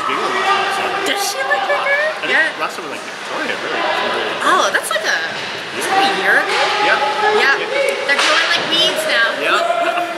bigger than last time. Does she look bigger? I think last time was like Victoria, really. Oh, that's like a year ago? Yeah. Yeah. They're growing like weeds now. Yeah.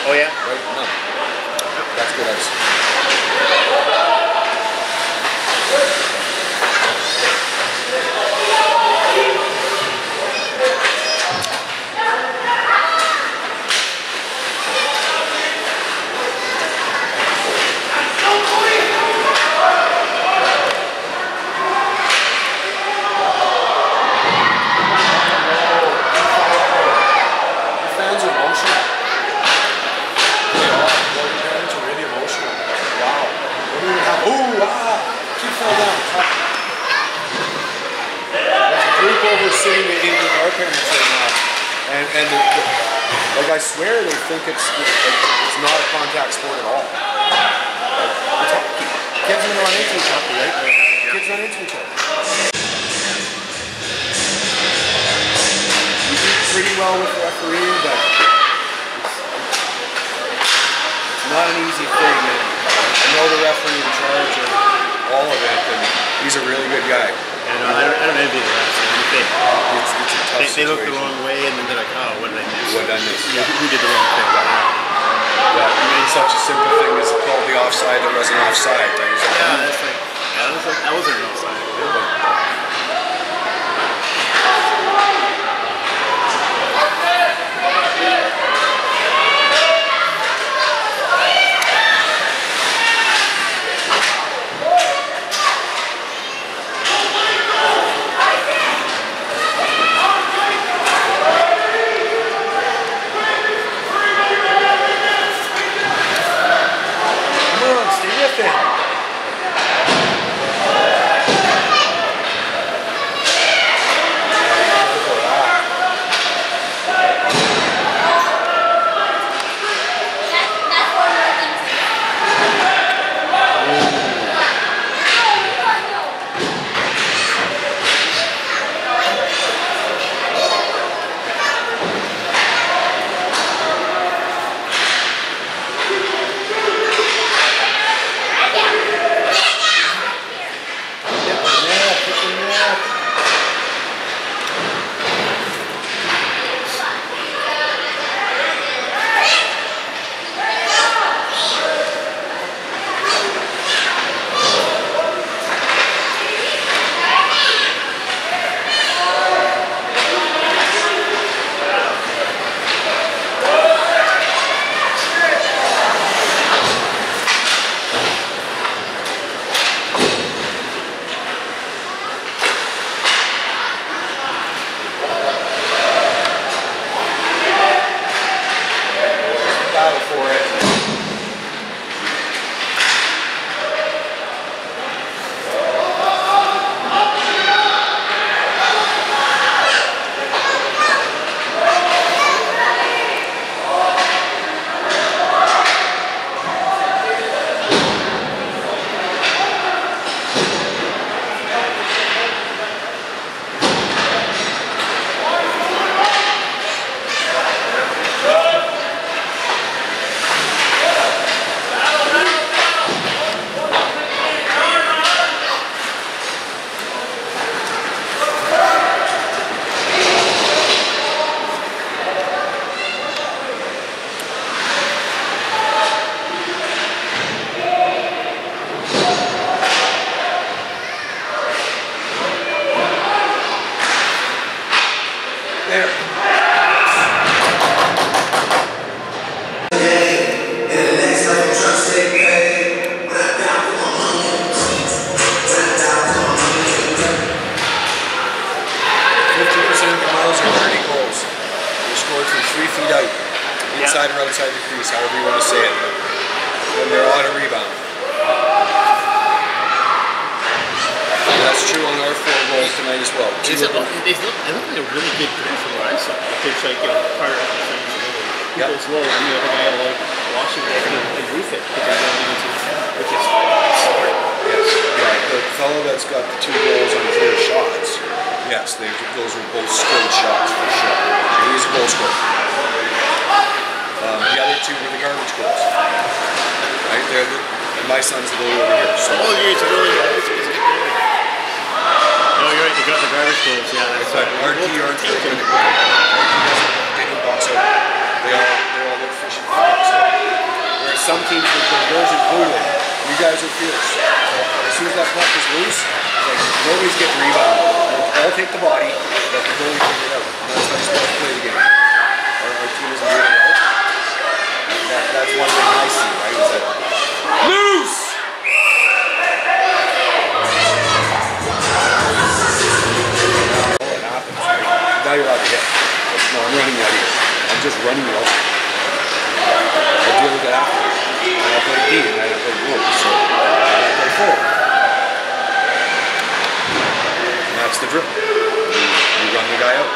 Oh yeah. Right? No. That's good ice. Fans are emotional. They are. Warrior fans are really emotional. Wow. What do we have? Ooh, Kid fell down. There's a group over sitting in with our parents right now. And like I swear they think it's not a contact sport at all. Like, it's hockey. Kids run into each other, right? Yeah. Kids run into each other. We do pretty well with refereeing, but it's not an easy thing. And I know the referee in charge of all of it, and he's a really good guy. And I don't envy the refs. It's a tough They look the situation. wrong way and then they're like, oh, what did I miss? What did I miss? Yeah, who did the wrong thing? Yeah, I mean, such a simple thing as called the offside that wasn't offside, right? It's like, Yeah, that's like, that wasn't an offside. come on, stay with it. Battle for it. There. Inside or outside the crease, however you want to say it. When they're on a rebound. And that's true on our 4 goals tonight as well. They look like a really good player from what I saw. It's like, Carter Yep. goes low, and the other guy like Washington and roof it, but they're going into the center, which is smart. Yes. Yeah, the fellow that's got the 2 goals on clear shots, yes, those were both skilled shots for sure. He's a goal scorer. The other 2 were the garbage goals. Right? And my son's the goalie over here. So. Oh, it's a really good goal. No, you're right. They got the garbage goals. Yeah, that's But right. RT aren't they don't box out. They all look fishing for box out. teams, the girls included, you guys are fierce. As soon as that puck is loose, like nobody's getting rebounded. They'll all take the body, let the goalie figure it out. And that's how you're supposed to play the game. Our team isn't doing it well. That's one thing I see, right? Is that loose! What happens, right? Now you're allowed to hit. Like, no, I'm running out of here. I'm just running out. I deal with it after. And I play D and I play goal. So I play forward. And that's the drill. You run the guy out.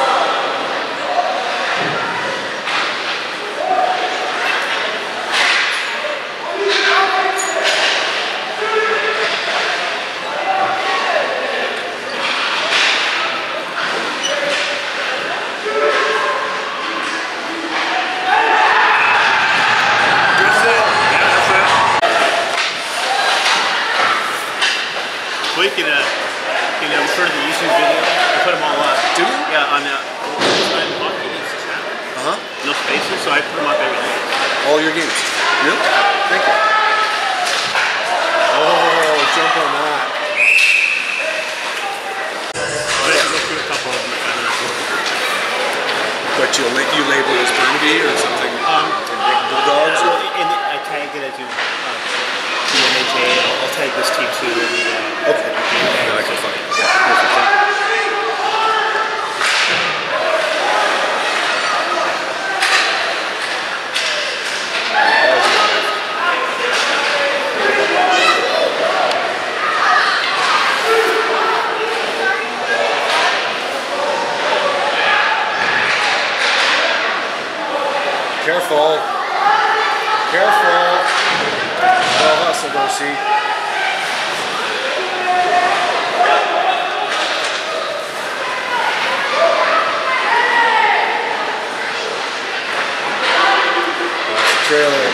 We can, refer to the YouTube video. I put them all up. Do you? Yeah, on hockey needs to have no spaces, so I put them up every day. All your games? Really? Thank you. Oh, jump on that. I have to go through a couple of them if I But you label it as Burnaby or something? Bulldogs? I tag it as the NHA. I'll tag this team too. Okay. Yeah, I can find it. Yeah, perfect. Careful. Careful. Well, hustle, go see. That's the trailer.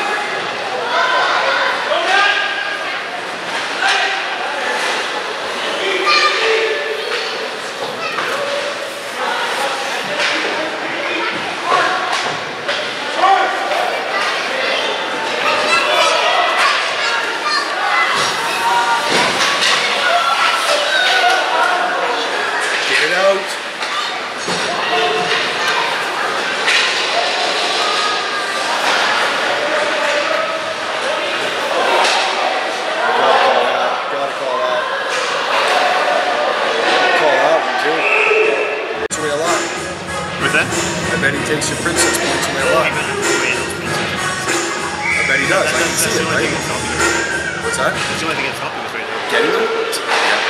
I bet he takes your princess points away a lot. I bet he does. I can see it, right? What's that? That's the only thing that's helping us right now. Getting them? Yeah.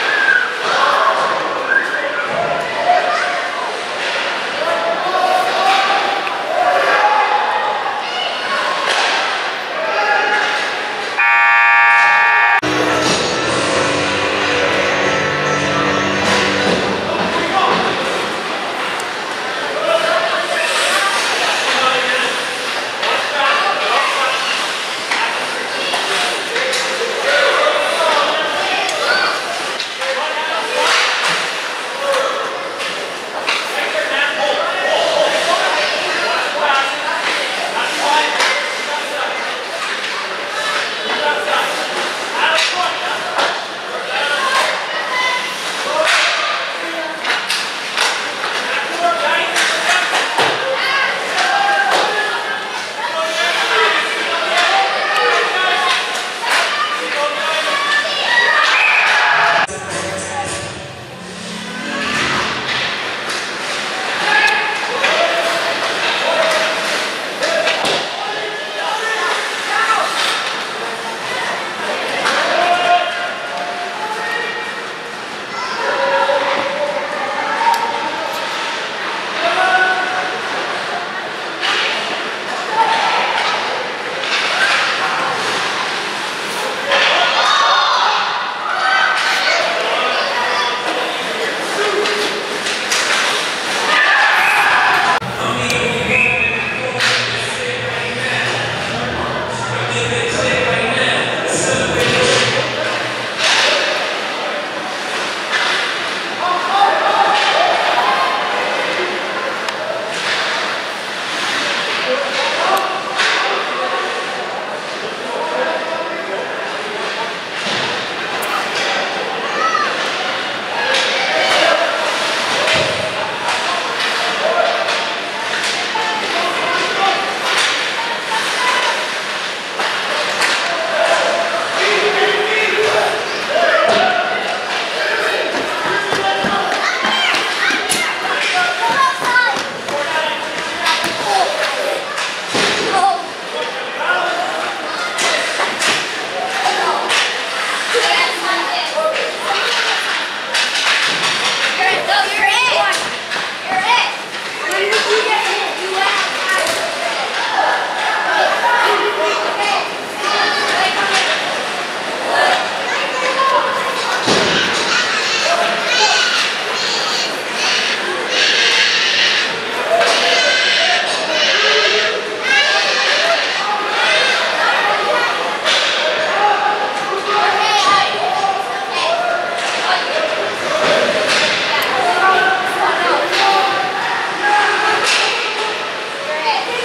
Right.